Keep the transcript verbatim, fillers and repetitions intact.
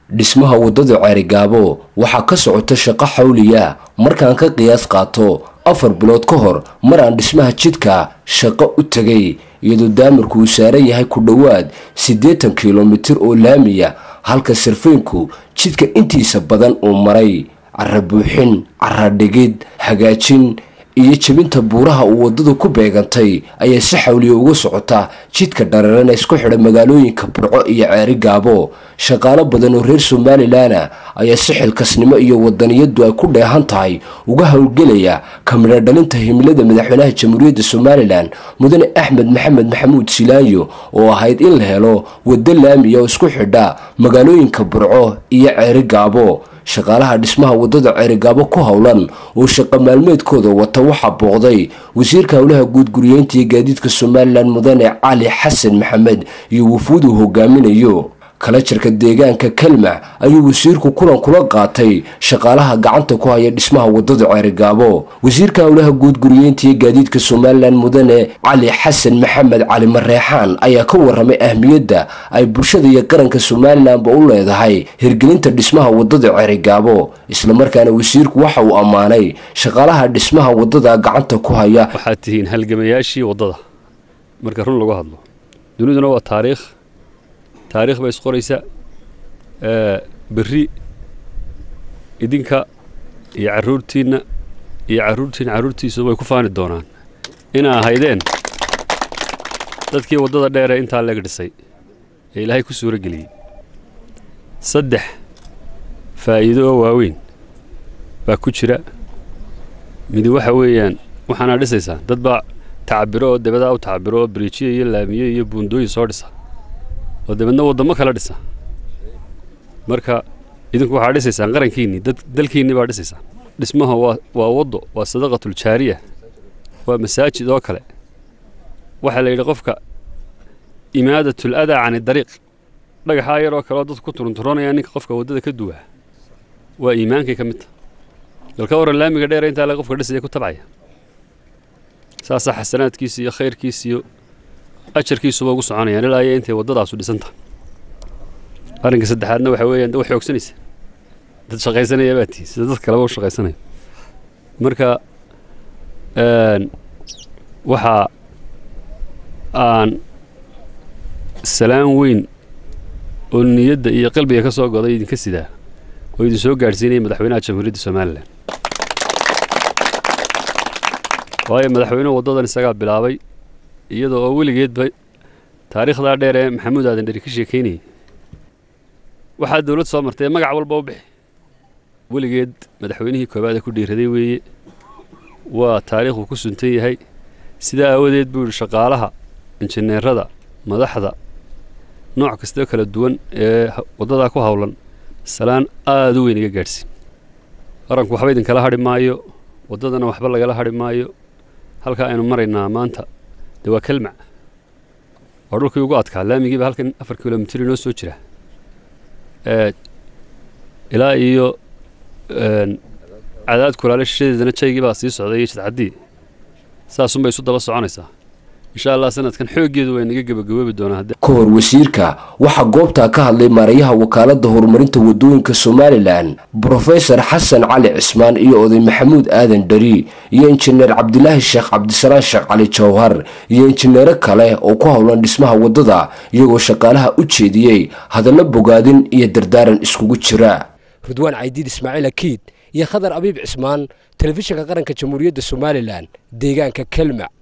dhismaha wadada Ceerigaabo waxa ka socota shaqo xawliya markaan ka qiyaas qaato afar bilood ka hor mar aan dhismaha jidka shaqo u tagay iyadoo daamirku uu saaran yahay ku dhawaad siddeetan kiiloomitir oo laamiya halka sarfeenku jidka intiisa badan uu maray carra buuxin carra dhigid hagaajin iyo jabinta buuraha uu wadadu ku beegantay ayaa si xawliya uga socota jidka dhareerana isku xidha magaalooyinka Burco iyo Ceerigaabo shaqaale badan oo reer Somaliland ayaa si xilkasnimo iyo wadaniyadu ay ku dheehan tahay uga hawlgelaya kamira dhalinta himilada madaxweynaha Jamhuuriyadda Somaliland mudane Axmed Maxamed Maxamuud Silaayo oo ahayd in la helo wada laami oo isku xidha magaalooyinka Burco iyo Ceerigaabo shaqaalaha dhismaha wadada Ceerigaabo ku hawlan oo shaqo maalmeedkooda wata waxa booqday wasiirka hawlaha guud guriyeynta iyo gaadiidka Somaliland mudane Cali Xasan Maxamed iyo wufuud uu hogaaminayo kala jirka deegaanka Kelmac ayuu wasiirku kulan kula qaatay shaqaalaha gacanta ku haya dhismaha wadada Ceerigaabo wasiirka hawlaha guud guriyeynta iyo gaadiidka Somaliland mudane Cali Xasan Maxamed Cali Mareexaan ayaa ka waramay ahmiyadda ay bulshada iyo qaranka Somaliland ba u leedahay hirgelinta dhismaha wadada Ceerigaabo isla markaana wasiirku waxa uu amaanay shaqaalaha dhismaha wadada gacanta ku haya waxa tihiin halgamayaashii wadada marka run lagu hadlo duniduna waa taariikh taariikh bay isqoraysa ee bari idinka iyo caruurtiina iyo caruurtiin caruurtiisu way ku faani doonaan ina ahaydeen dadkii wadada dheer inta laga dhisay ee Ilaahay ku suura galiyay saddex faa'iido waaweyn baa ku jira mid waxa weeyaan waxaana dhisaysaa dad ba taabiro dabada u taabiro bridge iyo laamiye iyo buundooyin soo dhisa wadamada wadamo kala dhisa marka idinku waxa dhisaysaan qarankiini dad dalkiini baa dhisaysa dhismaha waa waa wado waa sadaqatul jaariya waa masaajid oo kale waxa la yiri qofka imaadatul adaa aan dariiq dhagaxa yar oo kale dad ku turunturoonaya ninka qofka wadada ka duwa waa iimaanka ka mid dalka waran laamiga dheer inta la qofka dhisay ku tabcaya saasa xasanaadkiisa iyo khayrkiisa iyo ajarkiisu ugu soconayaan ilaa ay intay wadadaas u dhisanta arinka saddexaadna waxa weeyaan wax xoogsanaysa dad shaqaysanaya baati sida dad kale oo shaqaysanaya marka een waxa aan salaam weyn oo niyadda iyo qalbiga ka soo goday idinka sida oo idin soo gaarsiinay madaxweynaha Jamhuuriyadda Somaliland waayo madaxweynaha wadadan isaga bilaabay iyadoo oo weligeed bay taariikhda dheer ee Maxamuud Aadan Dheri ka sheekeynay waxa dawlad soo martay magac walba u bixi weligeed madaxweynihii koobaad ku dhiiraday weeye waa taariikhu ku suntay yahay sida awadeed buu shaqaalaha injineerada madaxda nooc kasta kala duwan ee wadada ku hawlan salaan aad u weyn iga gaarsi qaranku waxba idin kala hadhi maayo wadadana waxba laga hadhi maayo halka aynu maraynaa maanta دوا كلمة أروح يوقات كلامي يجيب هالكن أفر كيلومتر نص وجرة آه إلى إيو آه عدد كل على الشيء إذا نتشي يجيب أصيص عادي يتعدي ساسون بيسود بس عنيسة إن شاء الله سنة كان حوج يدوي نجيب بجواب بدون هذا كور وسيركا waxa goobta ka hadlay maarayaha wakaalada horumarinta wadooyinka Somaliland Professor Xasan Cali Cismaan iyo oday Maxamuud Aadan Dheri iyo injineer Cabdilaahi Sheekh Cabdisalaam Sheekh Cali Jawhar iyo injineer kale oo ku hawlan dhismaha wadada iyagoo shaqaalaha u jeediyay hadallo bogaadin iyo dardaaran iskugu jira Ridwaan Caydiid Ismaaciil Akiid iyo Khadar Abiib Cismaan telefishinka qaranka Jamhuuriyadda Somaliland deegaanka Kelmac